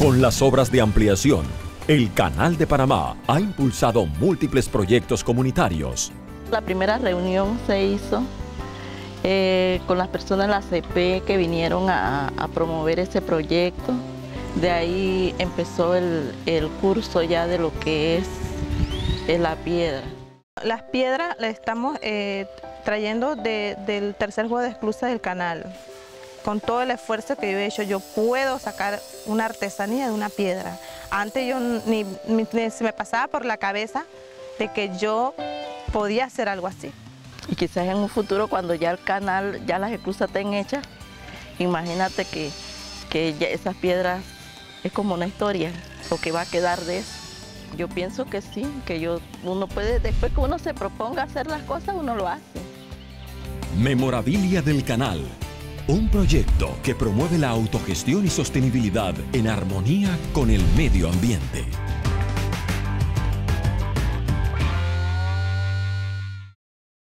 Con las obras de ampliación, el Canal de Panamá ha impulsado múltiples proyectos comunitarios. La primera reunión se hizo con las personas de la CP que vinieron a promover ese proyecto. De ahí empezó el curso ya de lo que es la piedra. Las piedras las estamos trayendo del tercer juego de esclusa del canal. Con todo el esfuerzo que yo he hecho, yo puedo sacar una artesanía de una piedra. Antes yo ni se me pasaba por la cabeza de que yo podía hacer algo así. Y quizás en un futuro, cuando ya el canal, ya las esclusas estén hechas, imagínate que ya esas piedras es como una historia, lo que va a quedar de eso. Yo pienso que sí, que uno puede, después que uno se proponga hacer las cosas, uno lo hace. Memorabilia del Canal, un proyecto que promueve la autogestión y sostenibilidad en armonía con el medio ambiente.